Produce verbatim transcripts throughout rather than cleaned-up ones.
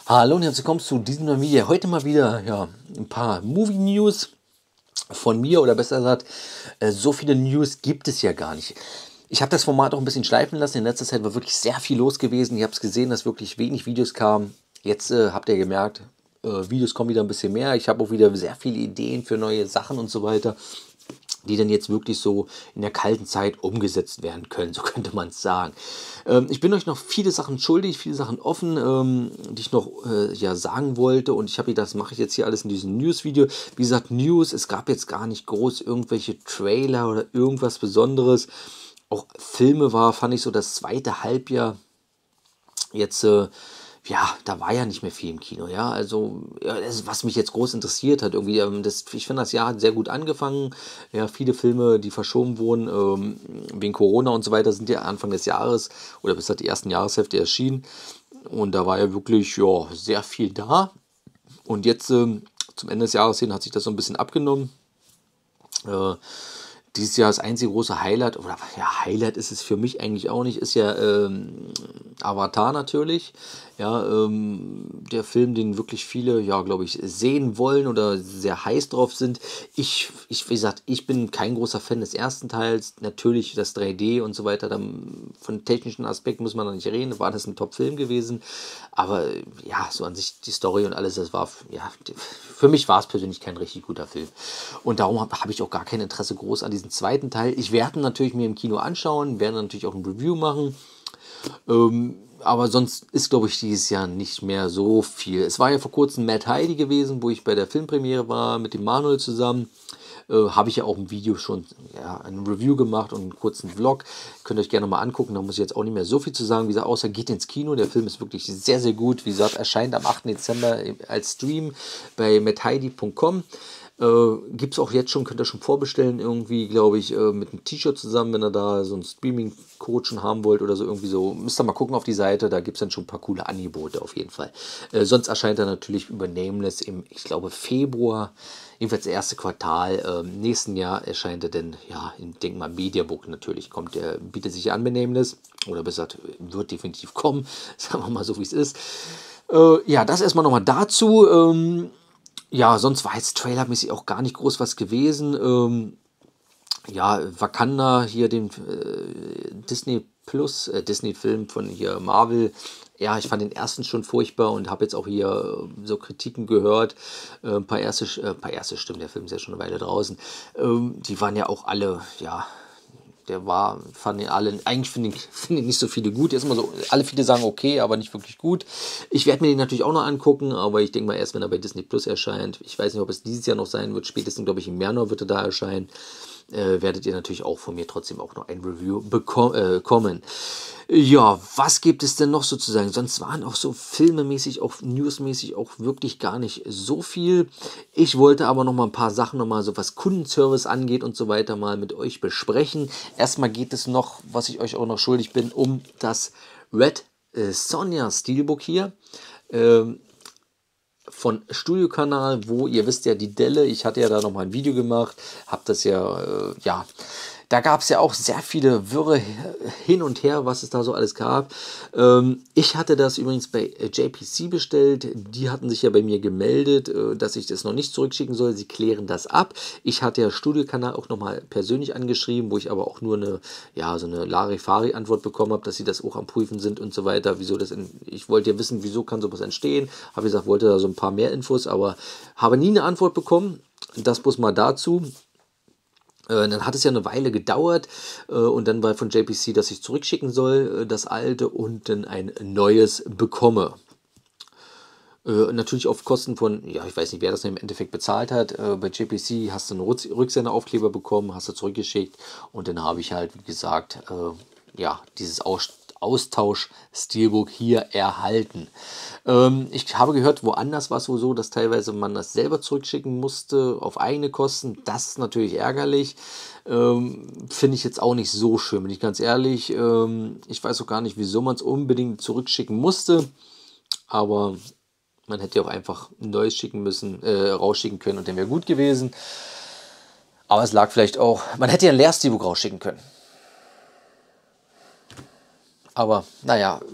Hallo und herzlich willkommen zu diesem neuen Video. Heute mal wieder ja, ein paar Movie News von mir, oder besser gesagt, äh, so viele News gibt es ja gar nicht. Ich habe das Format auch ein bisschen schleifen lassen. In letzter Zeit war wirklich sehr viel los gewesen. Ihr habt es gesehen, dass wirklich wenig Videos kamen. Jetzt äh, habt ihr gemerkt, äh, Videos kommen wieder ein bisschen mehr. Ich habe auch wieder sehr viele Ideen für neue Sachen und so weiter, die dann jetzt wirklich so in der kalten Zeit umgesetzt werden können, so könnte man es sagen. Ähm, ich bin euch noch viele Sachen schuldig, viele Sachen offen, ähm, die ich noch äh, ja, sagen wollte, und ich habe das mache ich jetzt hier alles in diesem News-Video. Wie gesagt, News, es gab jetzt gar nicht groß irgendwelche Trailer oder irgendwas Besonderes. Auch Filme war, fand ich so das zweite Halbjahr jetzt, äh, ja, da war ja nicht mehr viel im Kino, ja, also, ja, das, was mich jetzt groß interessiert hat, irgendwie, ähm, das, ich finde, das Jahr hat sehr gut angefangen, ja, viele Filme, die verschoben wurden, ähm, wegen Corona und so weiter, sind ja Anfang des Jahres oder bis zur ersten Jahreshälfte erschienen, und da war ja wirklich, ja, sehr viel da, und jetzt, ähm, zum Ende des Jahres hin hat sich das so ein bisschen abgenommen. äh, Dieses Jahr das einzige große Highlight, oder ja, Highlight ist es für mich eigentlich auch nicht, ist ja ähm, Avatar natürlich. Ja, ähm, der Film, den wirklich viele, ja, glaube ich, sehen wollen oder sehr heiß drauf sind. Ich, ich, wie gesagt, ich bin kein großer Fan des ersten Teils. Natürlich das drei D und so weiter, dann, von technischen Aspekten muss man noch nicht reden, war das ein Top-Film gewesen. Aber ja, so an sich die Story und alles, das war, ja, für mich war es persönlich kein richtig guter Film. Und darum habe hab ich auch gar kein Interesse groß an diesem zweiten Teil. Ich werde natürlich mir im Kino anschauen, werde natürlich auch ein Review machen. Ähm, aber sonst ist, glaube ich, dieses Jahr nicht mehr so viel. Es war ja vor kurzem Mad Heidi gewesen, wo ich bei der Filmpremiere war mit dem Manuel zusammen. Äh, habe ich ja auch ein Video schon, ja, ein Review gemacht und einen kurzen Vlog. Könnt ihr euch gerne mal angucken. Da muss ich jetzt auch nicht mehr so viel zu sagen. Wie gesagt, außer geht ins Kino. Der Film ist wirklich sehr, sehr gut. Wie gesagt, erscheint am achten Dezember als Stream bei mad heidi punkt com. Äh, Gibt es auch jetzt schon, könnt ihr schon vorbestellen, irgendwie, glaube ich, äh, mit einem T-Shirt zusammen, wenn ihr da so einen Streaming-Code schon haben wollt oder so, irgendwie so. Müsst ihr mal gucken auf die Seite, da gibt es dann schon ein paar coole Angebote auf jeden Fall. Äh, sonst erscheint er natürlich über Nameless im, ich glaube, Februar, jedenfalls das erste Quartal. Äh, nächsten Jahr erscheint er dann, ja, ich denke mal, Mediabook natürlich kommt, der bietet sich an bei Nameless, oder besser gesagt, wird definitiv kommen, sagen wir mal so, wie es ist. Äh, ja, das erstmal nochmal dazu. Ähm, ja, sonst war jetzt trailermäßig auch gar nicht groß was gewesen. Ähm, ja, Wakanda, hier den äh, Disney Plus, äh, Disney-Film von hier Marvel. Ja, ich fand den ersten schon furchtbar und habe jetzt auch hier äh, so Kritiken gehört. Äh, ein paar erste, äh, paar erste Stimmen, der Film ist ja schon eine Weile draußen. Ähm, die waren ja auch alle, ja, der war, fand den alle, eigentlich finde ich, find ich nicht so viele gut. Jetzt immer so, alle viele sagen okay, aber nicht wirklich gut. Ich werde mir den natürlich auch noch angucken, aber ich denke mal erst, wenn er bei Disney Plus erscheint. Ich weiß nicht, ob es dieses Jahr noch sein wird. Spätestens, glaube ich, im Januar wird er da erscheinen. Äh, werdet ihr natürlich auch von mir trotzdem auch noch ein Review bekommen. Äh, ja, was gibt es denn noch sozusagen? Sonst waren auch so filmemäßig, auch newsmäßig auch wirklich gar nicht so viel. Ich wollte aber noch mal ein paar Sachen, noch mal so was Kundenservice angeht und so weiter, mal mit euch besprechen. Erstmal geht es noch, was ich euch auch noch schuldig bin, um das Red äh, Sonja Steelbook hier. Ähm, von Studiokanal, wo ihr wisst ja, die Delle, ich hatte ja da noch mal ein Video gemacht, habe das ja, äh, ja, da gab es ja auch sehr viele Wirre hin und her, was es da so alles gab. Ähm, ich hatte das übrigens bei J P C bestellt. Die hatten sich ja bei mir gemeldet, äh, dass ich das noch nicht zurückschicken soll. Sie klären das ab. Ich hatte ja Studiokanal auch nochmal persönlich angeschrieben, wo ich aber auch nur eine, ja, so eine Larifari-Antwort bekommen habe, dass sie das auch am Prüfen sind und so weiter. Wieso das in, ich wollte ja wissen, wieso kann sowas entstehen. Habe gesagt, wollte da so ein paar mehr Infos, aber habe nie eine Antwort bekommen. Das bloß mal dazu. Äh, dann hat es ja eine Weile gedauert, äh, und dann war von J P C, dass ich zurückschicken soll, äh, das alte, und dann ein neues bekomme. Äh, natürlich auf Kosten von, ja, ich weiß nicht, wer das im Endeffekt bezahlt hat. Äh, bei J P C hast du einen Rücks- Rücksenderaufkleber bekommen, hast du zurückgeschickt, und dann habe ich halt, wie gesagt, äh, ja, dieses Aus Austausch-Steelbook hier erhalten. Ähm, ich habe gehört, woanders war es wohl so, dass teilweise man das selber zurückschicken musste auf eigene Kosten. Das ist natürlich ärgerlich. Ähm, finde ich jetzt auch nicht so schön, bin ich ganz ehrlich. Ähm, ich weiß auch gar nicht, wieso man es unbedingt zurückschicken musste. Aber man hätte ja auch einfach ein neues schicken müssen, äh, rausschicken können, und dann wäre gut gewesen. Aber es lag vielleicht auch, man hätte ja ein Leer-Steelbook rausschicken können. Aber naja,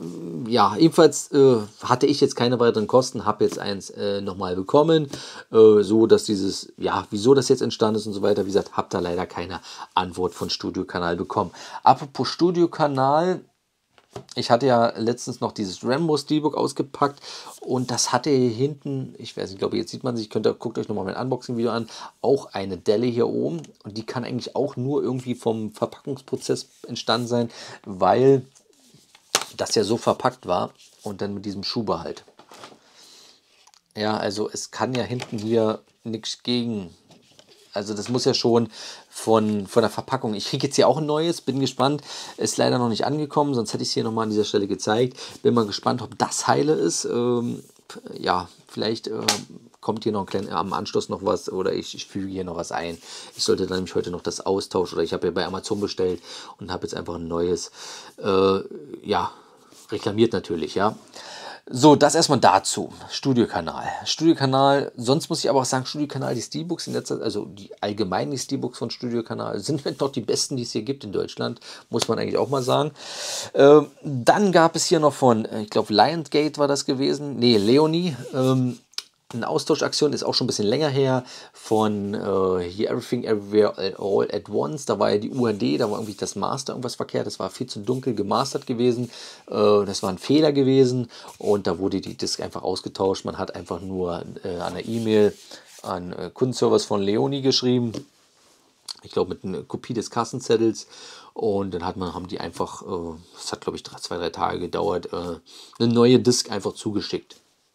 ja, ebenfalls äh, hatte ich jetzt keine weiteren Kosten, habe jetzt eins äh, nochmal bekommen, äh, so dass dieses, ja, wieso das jetzt entstanden ist und so weiter, wie gesagt, habe da leider keine Antwort von Studiokanal bekommen. Apropos Studiokanal, ich hatte ja letztens noch dieses Rambo Steelbook ausgepackt und das hatte hier hinten, ich weiß nicht, ich glaube, jetzt sieht man sich, könnt ihr, guckt euch nochmal mein Unboxing-Video an, auch eine Delle hier oben und die kann eigentlich auch nur irgendwie vom Verpackungsprozess entstanden sein, weil das ja so verpackt war und dann mit diesem Schuhbehalt. Ja, also es kann ja hinten hier nichts gegen. Also das muss ja schon von, von der Verpackung. Ich kriege jetzt hier auch ein neues, bin gespannt. Ist leider noch nicht angekommen, sonst hätte ich es hier nochmal an dieser Stelle gezeigt. Bin mal gespannt, ob das heile ist. Ähm, ja, vielleicht äh, kommt hier noch ein kleiner, am Anschluss noch was oder ich, ich füge hier noch was ein. Ich sollte dann nämlich heute noch das austauschen oder ich habe ja bei Amazon bestellt und habe jetzt einfach ein neues, äh, ja, reklamiert natürlich, ja. So, das erstmal dazu. Studiokanal. Studiokanal, sonst muss ich aber auch sagen, Studiokanal, die Steelbooks in letzter Zeit, also die allgemeinen die Steelbooks von Studiokanal, sind doch die besten, die es hier gibt in Deutschland, muss man eigentlich auch mal sagen. Ähm, dann gab es hier noch von, ich glaube, Lionsgate war das gewesen, nee, Leonie, ähm, eine Austauschaktion, ist auch schon ein bisschen länger her, von äh, hier Everything Everywhere All at Once. Da war ja die U H D, da war irgendwie das Master irgendwas verkehrt, das war viel zu dunkel gemastert gewesen. Äh, das war ein Fehler gewesen und da wurde die Disk einfach ausgetauscht. Man hat einfach nur äh, an der E-Mail an äh, Kundenservice von Leonie geschrieben. Ich glaube mit einer Kopie des Kassenzettels und dann hat man, haben die einfach, es äh, hat glaube ich drei, zwei, drei Tage gedauert, äh, eine neue Disk einfach zugeschickt.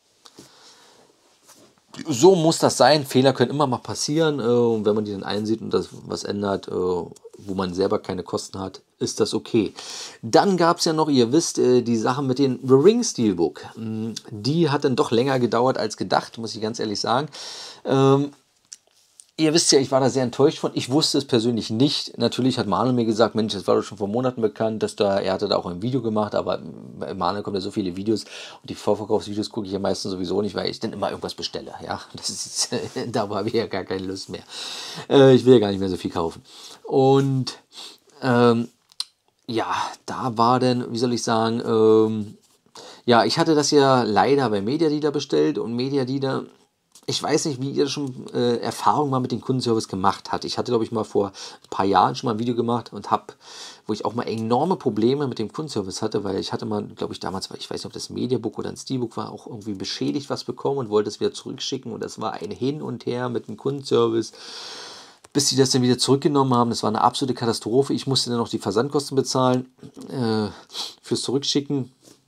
So muss das sein. Fehler können immer mal passieren. Äh, und wenn man die dann einsieht und das was ändert, äh, wo man selber keine Kosten hat, ist das okay. Dann gab es ja noch, ihr wisst, äh, die Sache mit den The Ring Steelbook. Die hat dann doch länger gedauert als gedacht, muss ich ganz ehrlich sagen. Ähm, Ihr wisst ja, ich war da sehr enttäuscht von. Ich wusste es persönlich nicht. Natürlich hat Manuel mir gesagt, Mensch, das war doch schon vor Monaten bekannt, dass da, er hatte da auch ein Video gemacht, aber bei Manuel kommen ja so viele Videos und die Vorverkaufsvideos gucke ich ja meistens sowieso nicht, weil ich dann immer irgendwas bestelle. Ja, das ist, da habe ich ja gar keine Lust mehr. Äh, ich will ja gar nicht mehr so viel kaufen. Und ähm, ja, da war dann, wie soll ich sagen, ähm, ja, ich hatte das ja leider bei Mediadealer bestellt und Mediadealer, ich weiß nicht, wie ihr schon äh, Erfahrung mal mit dem Kundenservice gemacht habt. Ich hatte, glaube ich, mal vor ein paar Jahren schon mal ein Video gemacht und habe, wo ich auch mal enorme Probleme mit dem Kundenservice hatte, weil ich hatte mal, glaube ich, damals, ich weiß nicht, ob das Mediabook oder ein Steelbook war, auch irgendwie beschädigt was bekommen und wollte es wieder zurückschicken und das war ein Hin und Her mit dem Kundenservice, bis sie das dann wieder zurückgenommen haben. Das war eine absolute Katastrophe. Ich musste dann noch die Versandkosten bezahlen äh, fürs Zurückschicken.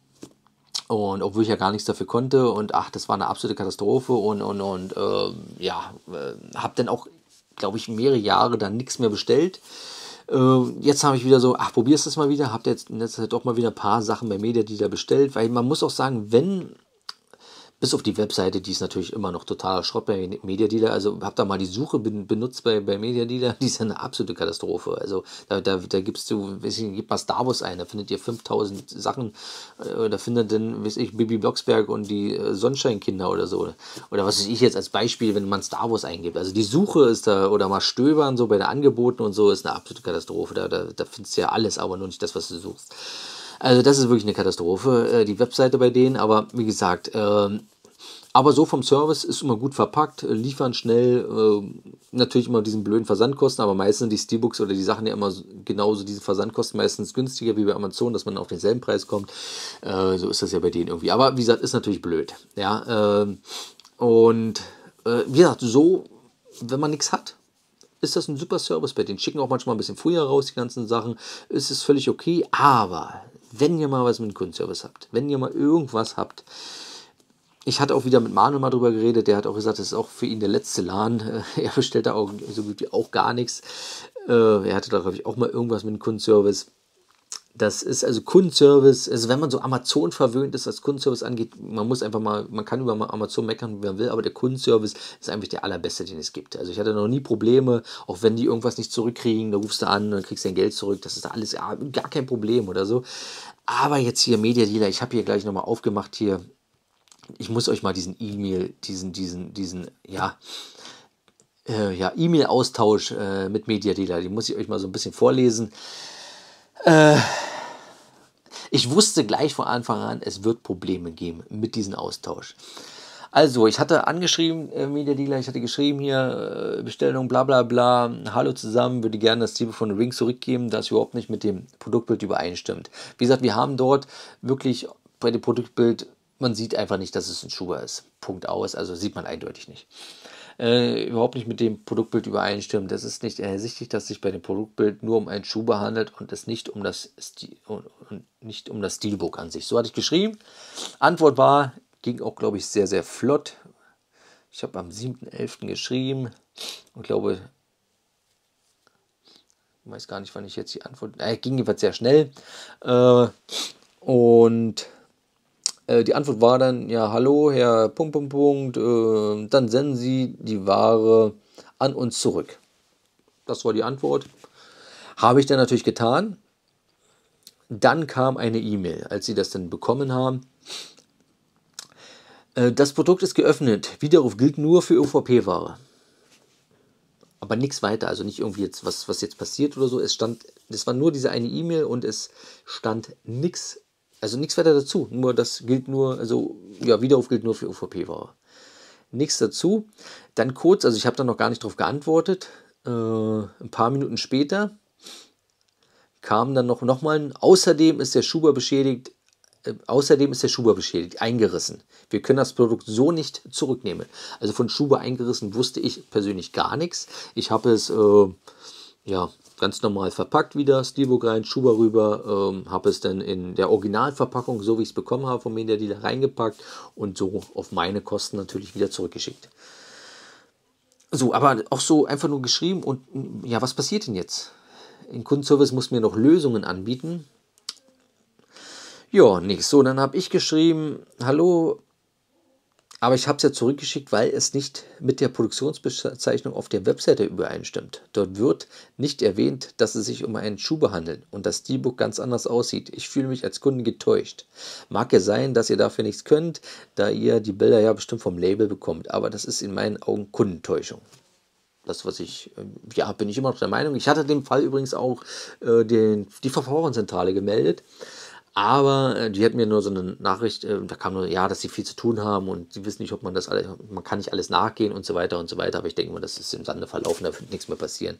Und obwohl ich ja gar nichts dafür konnte und ach, das war eine absolute Katastrophe und, und, und äh, ja, äh, habe dann auch, glaube ich, mehrere Jahre dann nichts mehr bestellt. Äh, jetzt habe ich wieder so, ach, probierst du es mal wieder, habt ihr jetzt in letzter Zeit doch mal wieder ein paar Sachen bei Mediadealer bestellt, weil man muss auch sagen, wenn, bis auf die Webseite, die ist natürlich immer noch totaler Schrott bei Mediadealer. Also habe da mal die Suche benutzt bei, bei Mediadealer. Die ist ja eine absolute Katastrophe. Also da, da, da gibst du, weiß ich, gib mal Star Wars ein, da findet ihr fünftausend Sachen. Äh, da findet dann, weiß ich, Bibi Blocksberg und die äh, Sonnenscheinkinder oder so. Oder was weiß ich jetzt als Beispiel, wenn man Star Wars eingibt. Also die Suche ist da, oder mal stöbern, so bei den Angeboten und so, ist eine absolute Katastrophe. Da, da, da findest du ja alles, aber nur nicht das, was du suchst. Also das ist wirklich eine Katastrophe, äh, die Webseite bei denen, aber wie gesagt, ähm, aber so vom Service ist immer gut verpackt, äh, liefern schnell, äh, natürlich immer diesen blöden Versandkosten, aber meistens sind die Steelbooks oder die Sachen ja immer so, genauso diese Versandkosten meistens günstiger wie bei Amazon, dass man auf denselben Preis kommt. Äh, so ist das ja bei denen irgendwie. Aber wie gesagt, ist natürlich blöd. Ja, ähm, und äh, wie gesagt, so, wenn man nichts hat, ist das ein super Service bei denen. Schicken auch manchmal ein bisschen früher raus, die ganzen Sachen. Ist es völlig okay, aber wenn ihr mal was mit dem Kundenservice habt, wenn ihr mal irgendwas habt, ich hatte auch wieder mit Manuel mal drüber geredet, der hat auch gesagt, das ist auch für ihn der letzte LAN. Er bestellt da auch so gut wie auch gar nichts. Er hatte da, glaube ich, auch mal irgendwas mit dem Kundenservice. Das ist also Kundenservice, also wenn man so Amazon verwöhnt ist, was Kundenservice angeht, man muss einfach mal, man kann über Amazon meckern, wie man will, aber der Kundenservice ist eigentlich der allerbeste, den es gibt. Also ich hatte noch nie Probleme, auch wenn die irgendwas nicht zurückkriegen, da rufst du an, dann kriegst du dein Geld zurück, das ist alles ja, gar kein Problem oder so. Aber jetzt hier Mediadealer, ich habe hier gleich nochmal aufgemacht hier, ich muss euch mal diesen E-Mail, diesen, diesen, diesen, ja, äh, ja, E-Mail-Austausch äh, mit Mediadealer, den muss ich euch mal so ein bisschen vorlesen. Äh, Ich wusste gleich von Anfang an, es wird Probleme geben mit diesem Austausch. Also, ich hatte angeschrieben, äh, Media Dealer, ich hatte geschrieben hier, äh, Bestellung, bla bla bla, hallo zusammen, würde gerne das Steelbook von Ring zurückgeben, das überhaupt nicht mit dem Produktbild übereinstimmt. Wie gesagt, wir haben dort wirklich bei dem Produktbild, man sieht einfach nicht, dass es ein Schuber ist. Punkt aus, also sieht man eindeutig nicht. Äh, überhaupt nicht mit dem Produktbild übereinstimmt. Das ist nicht ersichtlich, dass es sich bei dem Produktbild nur um einen Schuber handelt und es nicht um das Stil und nicht um das Steelbook an sich. So hatte ich geschrieben. Antwort war, ging auch, glaube ich, sehr, sehr flott. Ich habe am siebten elften geschrieben und glaube, ich weiß gar nicht, wann ich jetzt die Antwort, äh, ging jedenfalls sehr schnell. Äh, und äh, die Antwort war dann, ja, hallo, Herr Punkt, Punkt, Punkt, äh, dann senden Sie die Ware an uns zurück. Das war die Antwort. Habe ich dann natürlich getan. Dann kam eine E-Mail, als Sie das dann bekommen haben. Das Produkt ist geöffnet. Widerruf gilt nur für O V P-Ware. Aber nichts weiter, also nicht irgendwie jetzt, was, was jetzt passiert oder so. Es stand, das war nur diese eine E-Mail und es stand nichts, also nichts weiter dazu. Nur das gilt nur, also ja, Widerruf gilt nur für O V P-Ware. Nichts dazu. Dann kurz, also ich habe da noch gar nicht drauf geantwortet. Äh, ein paar Minuten später kam dann noch, noch mal ein, außerdem ist der Schuber beschädigt. Außerdem ist der Schuber beschädigt, eingerissen. Wir können das Produkt so nicht zurücknehmen. Also von Schuber eingerissen wusste ich persönlich gar nichts. Ich habe es äh, ja, ganz normal verpackt wieder, Steelbook rein, Schuber rüber, ähm, habe es dann in der Originalverpackung, so wie ich es bekommen habe, vom Media Dealer reingepackt und so auf meine Kosten natürlich wieder zurückgeschickt. So, aber auch so einfach nur geschrieben und ja, was passiert denn jetzt? Im Kundenservice muss mir noch Lösungen anbieten. Ja, nichts. So, dann habe ich geschrieben, hallo, aber ich habe es ja zurückgeschickt, weil es nicht mit der Produktionsbezeichnung auf der Webseite übereinstimmt. Dort wird nicht erwähnt, dass es sich um einen Schuber handelt und das Steelbook ganz anders aussieht. Ich fühle mich als Kunde getäuscht. Mag ja sein, dass ihr dafür nichts könnt, da ihr die Bilder ja bestimmt vom Label bekommt, aber das ist in meinen Augen Kundentäuschung. Das, was ich, ja, bin ich immer noch der Meinung. Ich hatte den Fall übrigens auch äh, den, die Verbraucherzentrale gemeldet. Aber äh, die hat mir nur so eine Nachricht, äh, da kam nur, ja, dass sie viel zu tun haben und sie wissen nicht, ob man das alles, man kann nicht alles nachgehen und so weiter und so weiter. Aber ich denke mal, das ist im Sande verlaufen, da wird nichts mehr passieren.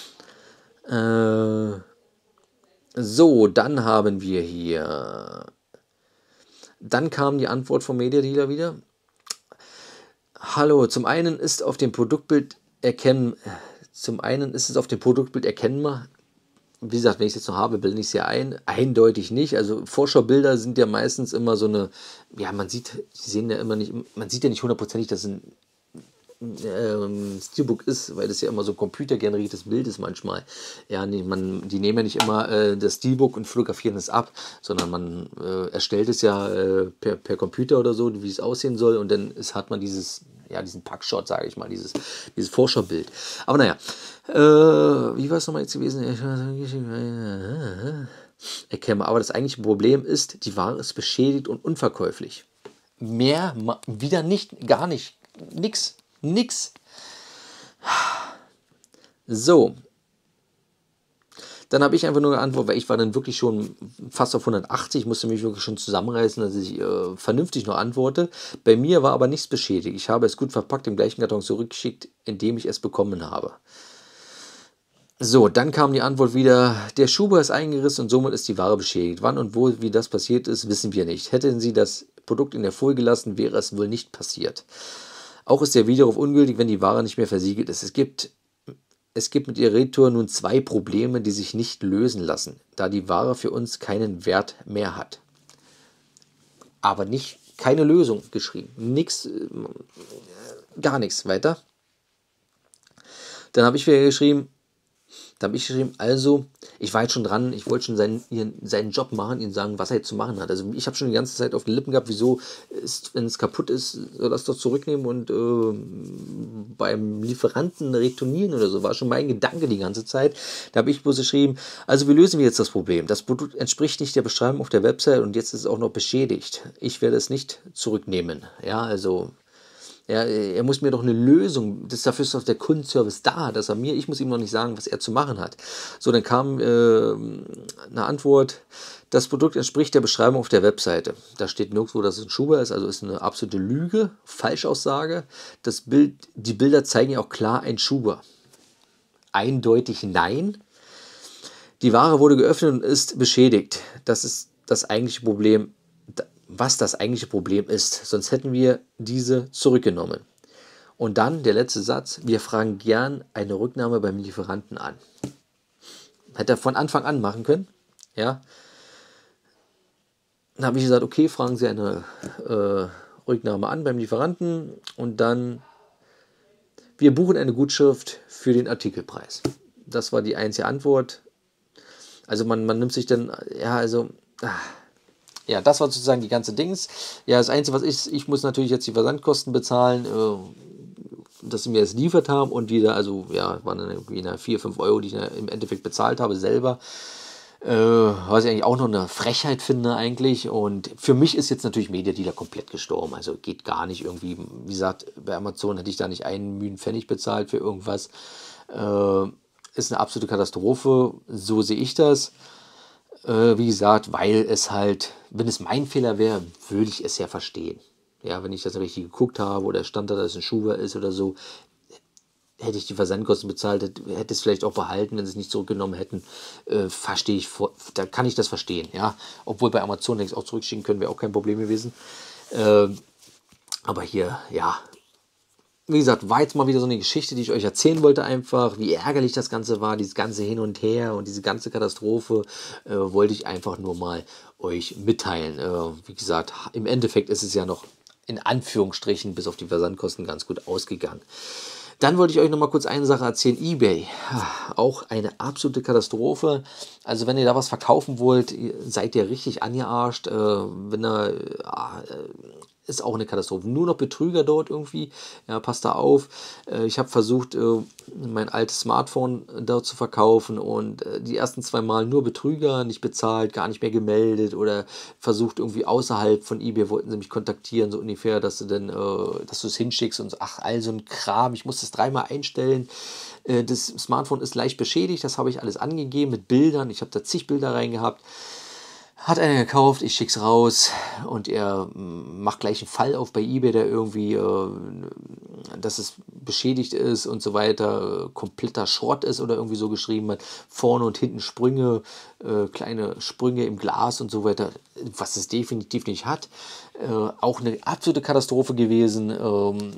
Äh, so, dann haben wir hier, dann kam die Antwort vom Media Dealer wieder. Hallo, zum einen ist auf dem Produktbild erkennen, zum einen ist es auf dem Produktbild erkennbar. Wie gesagt, wenn ich es jetzt noch habe, blende ich es ja ein. Eindeutig nicht. Also Vorschaubilder sind ja meistens immer so eine, ja, man sieht, sie sehen ja immer nicht, man sieht ja nicht hundertprozentig, dass ein ähm, Steelbook ist, weil das ja immer so computergeneriertes Bild ist manchmal. Ja, nee, man, die nehmen ja nicht immer äh, das Steelbook und fotografieren es ab, sondern man äh, erstellt es ja äh, per, per Computer oder so, wie es aussehen soll und dann ist, hat man dieses, ja, diesen Packshot, sage ich mal, dieses, dieses Vorschaubild. Aber naja, äh, wie war es nochmal jetzt gewesen? Erkennbar. Aber das eigentliche Problem ist, die Ware ist beschädigt und unverkäuflich. Mehr, wieder nicht, gar nicht, nix. Nix. So. Dann habe ich einfach nur geantwortet, weil ich war dann wirklich schon fast auf hundertachtzig, musste mich wirklich schon zusammenreißen, dass ich äh, vernünftig noch antworte. Bei mir war aber nichts beschädigt. Ich habe es gut verpackt, im gleichen Karton zurückgeschickt, in dem ich es bekommen habe. So, dann kam die Antwort wieder, der Schuber ist eingerissen und somit ist die Ware beschädigt. Wann und wo, wie das passiert ist, wissen wir nicht. Hätten Sie das Produkt in der Folie gelassen, wäre es wohl nicht passiert. Auch ist der Widerruf ungültig, wenn die Ware nicht mehr versiegelt ist. Es gibt, es gibt mit Ihrer Retour nun zwei Probleme, die sich nicht lösen lassen, da die Ware für uns keinen Wert mehr hat. Aber nicht, keine Lösung geschrieben. Nix, gar nichts weiter. Dann habe ich wieder geschrieben, Da habe ich geschrieben, also, ich war jetzt schon dran, ich wollte schon seinen, seinen Job machen, ihm sagen, was er jetzt zu machen hat. Also ich habe schon die ganze Zeit auf den Lippen gehabt, wieso, ist, wenn es kaputt ist, soll das doch zurücknehmen und äh, beim Lieferanten retournieren oder so. War schon mein Gedanke die ganze Zeit. Da habe ich bloß geschrieben, also wie lösen wir jetzt das Problem? Das Produkt entspricht nicht der Beschreibung auf der Website und jetzt ist es auch noch beschädigt. Ich werde es nicht zurücknehmen. Ja, also Ja, er muss mir doch eine Lösung, das, dafür ist doch der Kundenservice da, dass er mir, ich muss ihm noch nicht sagen, was er zu machen hat. So, dann kam äh, eine Antwort, das Produkt entspricht der Beschreibung auf der Webseite. Da steht nirgendwo, dass es ein Schuber ist, also ist eine absolute Lüge, Falschaussage. Das Bild, die Bilder zeigen ja auch klar ein Schuber. Eindeutig nein. Die Ware wurde geöffnet und ist beschädigt. Das ist das eigentliche Problem, was das eigentliche Problem ist. Sonst hätten wir diese zurückgenommen. Und dann der letzte Satz. Wir fragen gern eine Rücknahme beim Lieferanten an. Hätte er von Anfang an machen können. Ja. Dann habe ich gesagt, okay, fragen Sie eine äh, Rücknahme an beim Lieferanten. Und dann, wir buchen eine Gutschrift für den Artikelpreis. Das war die einzige Antwort. Also man, man nimmt sich dann, ja, also, ja, das war sozusagen die ganze Dings. Ja, das Einzige, was ich, ich muss natürlich jetzt die Versandkosten bezahlen, äh, dass sie mir das liefert haben und wieder, also, ja, waren dann irgendwie vier, fünf Euro, die ich im Endeffekt bezahlt habe selber. Äh, was ich eigentlich auch noch eine Frechheit finde eigentlich. Und für mich ist jetzt natürlich Media Dealer komplett gestorben. Also geht gar nicht irgendwie, wie gesagt, bei Amazon hätte ich da nicht einen müden Pfennig bezahlt für irgendwas. Äh, ist eine absolute Katastrophe, so sehe ich das. Äh, wie gesagt, weil es halt, wenn es mein Fehler wäre, würde ich es ja verstehen. Ja, wenn ich das richtig geguckt habe oder stand da, dass es ein Schuber ist oder so, hätte ich die Versandkosten bezahlt, hätte es vielleicht auch behalten, wenn sie es nicht zurückgenommen hätten, äh, verstehe ich, da kann ich das verstehen, ja. Obwohl bei Amazon längst auch zurückschicken können, wäre auch kein Problem gewesen. Äh, aber hier, ja, wie gesagt, war jetzt mal wieder so eine Geschichte, die ich euch erzählen wollte einfach, wie ärgerlich das Ganze war, dieses ganze Hin und Her und diese ganze Katastrophe, äh, wollte ich einfach nur mal euch mitteilen. Äh, wie gesagt, im Endeffekt ist es ja noch in Anführungsstrichen bis auf die Versandkosten ganz gut ausgegangen. Dann wollte ich euch noch mal kurz eine Sache erzählen. eBay, auch eine absolute Katastrophe. Also wenn ihr da was verkaufen wollt, seid ihr richtig angearscht. Äh, wenn ihr, äh, ist auch eine Katastrophe. Nur noch Betrüger dort irgendwie. Ja, passt da auf. Äh, ich habe versucht, äh, mein altes Smartphone dort zu verkaufen und äh, die ersten zwei Mal nur Betrüger, nicht bezahlt, gar nicht mehr gemeldet oder versucht irgendwie außerhalb von eBay, wollten sie mich kontaktieren, so ungefähr, dass du dann, äh, dass du es hinschickst und so, ach, all so ein Kram. Ich muss das dreimal einstellen. Äh, das Smartphone ist leicht beschädigt, das habe ich alles angegeben mit Bildern. Ich habe da zig Bilder reingehabt. Hat einer gekauft, ich schick's raus und er macht gleich einen Fall auf bei eBay, der irgendwie, äh, dass es beschädigt ist und so weiter, äh, kompletter Schrott ist oder irgendwie so geschrieben hat. Vorne und hinten Sprünge, äh, kleine Sprünge im Glas und so weiter, was es definitiv nicht hat. Äh, auch eine absolute Katastrophe gewesen. Ähm,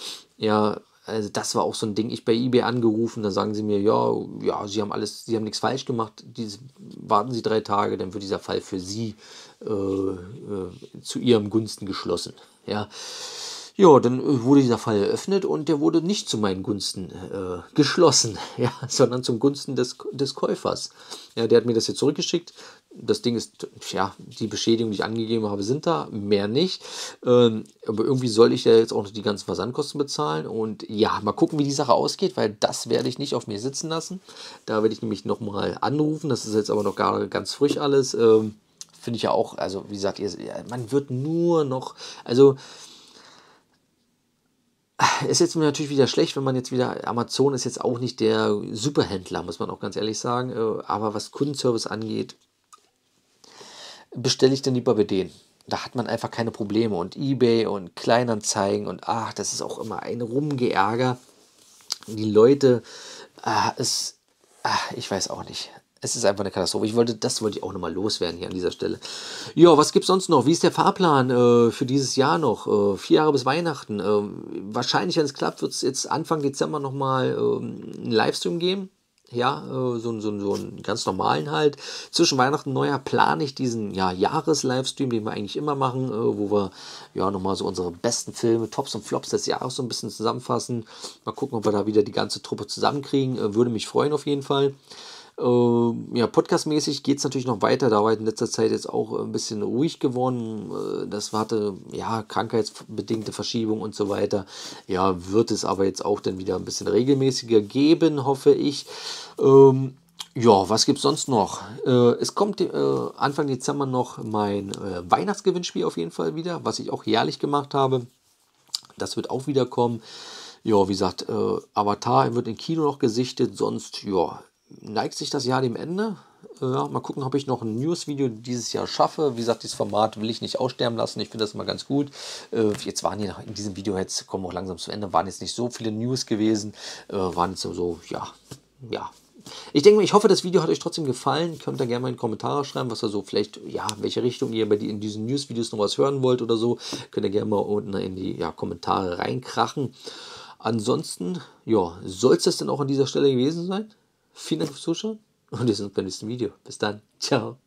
ja, also das war auch so ein Ding. Ich bei eBay angerufen, da sagen sie mir, ja, ja, sie haben alles, sie haben nichts falsch gemacht. Diese, warten Sie drei Tage, dann wird dieser Fall für Sie äh, äh, zu Ihrem Gunsten geschlossen. Ja. Ja, dann wurde dieser Fall eröffnet und der wurde nicht zu meinen Gunsten äh, geschlossen, ja, sondern zum Gunsten des, des Käufers. Ja, der hat mir das jetzt zurückgeschickt. Das Ding ist, ja, die Beschädigung, die ich angegeben habe, sind da, mehr nicht. Ähm, aber irgendwie soll ich ja jetzt auch noch die ganzen Versandkosten bezahlen. Und ja, mal gucken, wie die Sache ausgeht, weil das werde ich nicht auf mir sitzen lassen. Da werde ich nämlich nochmal anrufen. Das ist jetzt aber noch gar ganz frisch alles. Ähm, Finde ich ja auch, also wie gesagt, ihr, man wird nur noch, also ist jetzt natürlich wieder schlecht, wenn man jetzt wieder, Amazon ist jetzt auch nicht der Superhändler, muss man auch ganz ehrlich sagen, aber was Kundenservice angeht, bestelle ich dann lieber bei denen. Da hat man einfach keine Probleme und eBay und Kleinanzeigen und ach, das ist auch immer ein Rumgeärger. Die Leute, ah, es, ah, ich weiß auch nicht. Es ist einfach eine Katastrophe. Ich wollte, das wollte ich auch nochmal loswerden hier an dieser Stelle. Ja, was gibt es sonst noch? Wie ist der Fahrplan äh, für dieses Jahr noch? Äh, vier Jahre bis Weihnachten. Äh, wahrscheinlich, wenn es klappt, wird es jetzt Anfang Dezember nochmal äh, einen Livestream geben. Ja, äh, so, so, so einen ganz normalen halt. Zwischen Weihnachten und Neujahr plane ich diesen ja, Jahres-Livestream, den wir eigentlich immer machen, äh, wo wir ja nochmal so unsere besten Filme, Tops und Flops des Jahres so ein bisschen zusammenfassen. Mal gucken, ob wir da wieder die ganze Truppe zusammenkriegen. Äh, würde mich freuen auf jeden Fall. Uh, ja, podcastmäßig geht es natürlich noch weiter. Da war in letzter Zeit jetzt auch ein bisschen ruhig geworden. Uh, das hatte ja krankheitsbedingte Verschiebung und so weiter. Ja, wird es aber jetzt auch dann wieder ein bisschen regelmäßiger geben, hoffe ich. Um, ja, was gibt es sonst noch? Uh, es kommt uh, Anfang Dezember noch mein uh, Weihnachtsgewinnspiel auf jeden Fall wieder, was ich auch jährlich gemacht habe. Das wird auch wieder kommen. Ja, wie gesagt, äh, Avatar wird im Kino noch gesichtet. Sonst, ja, neigt sich das Jahr dem Ende. Äh, ja, mal gucken, ob ich noch ein News-Video dieses Jahr schaffe. Wie gesagt, dieses Format will ich nicht aussterben lassen. Ich finde das mal ganz gut. Äh, jetzt waren hier in diesem Video, jetzt kommen wir auch langsam zu Ende, waren jetzt nicht so viele News gewesen. Äh, waren jetzt so, ja, ja. Ich denke, ich hoffe, das Video hat euch trotzdem gefallen. Könnt ihr gerne mal in die Kommentare schreiben, was ihr so vielleicht, ja, in welche Richtung ihr bei die, in diesen News-Videos noch was hören wollt oder so. Könnt ihr gerne mal unten in die ja, Kommentare reinkrachen. Ansonsten, ja, soll es das dann auch an dieser Stelle gewesen sein? Vielen Dank fürs Zuschauen und wir sehen uns beim nächsten Video. Bis dann. Ciao.